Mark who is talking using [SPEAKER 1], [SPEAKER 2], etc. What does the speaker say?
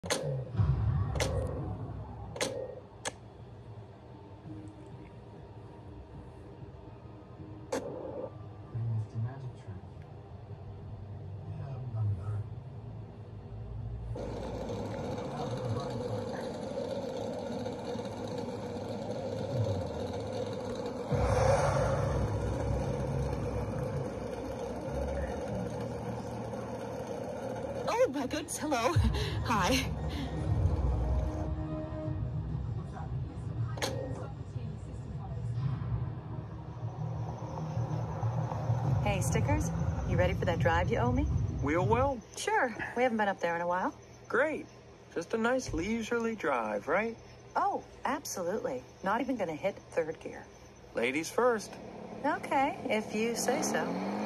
[SPEAKER 1] Oh my goodness, hello. Hi. Hey, Stickers, you ready for that drive you owe me?
[SPEAKER 2] Wheel well?
[SPEAKER 1] Sure. We haven't been up there in a while.
[SPEAKER 2] Great. Just a nice leisurely drive, right?
[SPEAKER 1] Oh, absolutely. Not even gonna hit third gear.
[SPEAKER 2] Ladies first.
[SPEAKER 1] Okay, if you say so.